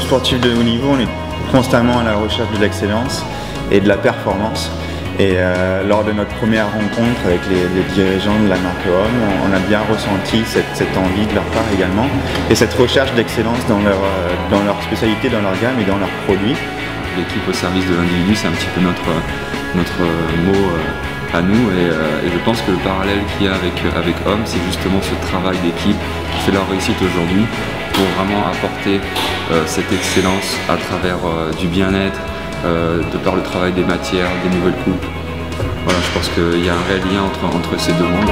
sportif de haut niveau, on est constamment à la recherche de l'excellence et de la performance. Et lors de notre première rencontre avec les dirigeants de la marque Homme, on a bien ressenti cette envie de leur part également et cette recherche d'excellence dans leur spécialité, dans leur gamme et dans leurs produits. L'équipe au service de l'individu, c'est un petit peu notre mot à nous et je pense que le parallèle qu'il y a avec Homme, c'est justement ce travail d'équipe qui fait leur réussite aujourd'hui pour vraiment apporter cette excellence à travers du bien-être, de par le travail des matières, des nouvelles coupes. Voilà, je pense qu'il y a un réel lien entre ces deux mondes.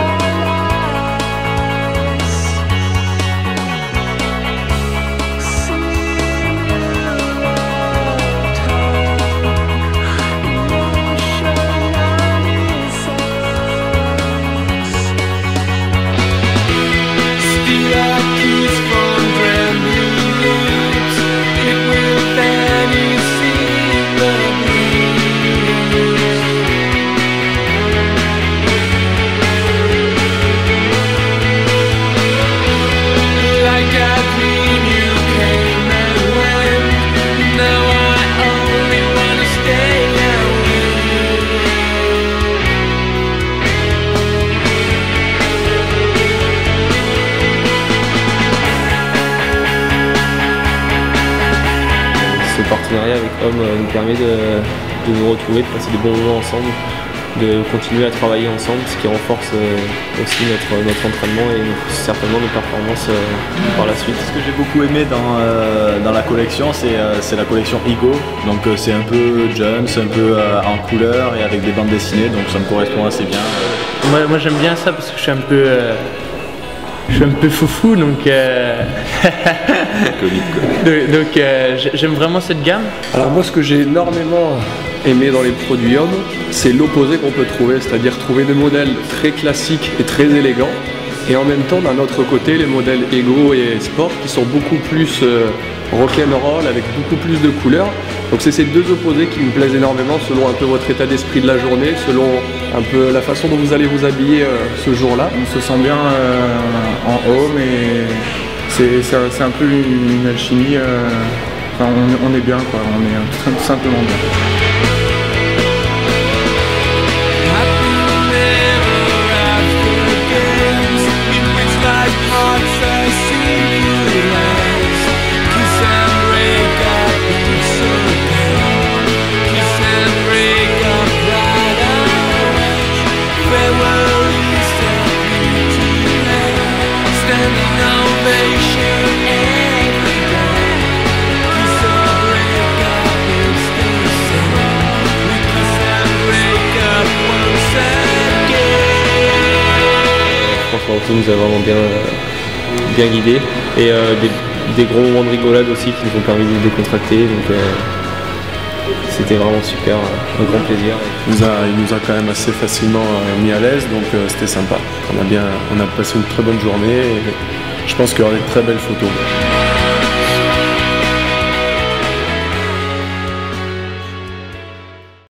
Ce partenariat avec Homme nous permet de nous retrouver, de passer des bons moments ensemble, de continuer à travailler ensemble, ce qui renforce aussi notre entraînement et certainement nos performances par la suite. Ce que j'ai beaucoup aimé dans la collection, c'est la collection Ego. Donc c'est un peu jeune, c'est un peu en couleur et avec des bandes dessinées, donc ça me correspond assez bien. Moi j'aime bien ça parce que je suis un peu foufou, donc j'aime vraiment cette gamme. Alors moi, ce que j'ai énormément aimé dans les produits Homme, c'est l'opposé qu'on peut trouver, c'est-à-dire trouver des modèles très classiques et très élégants, et en même temps d'un autre côté les modèles Ego et Sport qui sont beaucoup plus rock'n'roll avec beaucoup plus de couleurs. Donc c'est ces deux opposés qui me plaisent énormément selon un peu votre état d'esprit de la journée, selon un peu la façon dont vous allez vous habiller ce jour-là. On se sent bien en Homme et c'est un peu une alchimie. Enfin, on est bien, quoi. On est tout simplement bien. Tout nous a vraiment bien guidés et des gros moments de rigolade aussi qui nous ont permis de décontracter, donc c'était vraiment super, un grand plaisir. Il nous a quand même assez facilement mis à l'aise, donc c'était sympa. On a passé une très bonne journée et je pense qu'il y aura des très belles photos.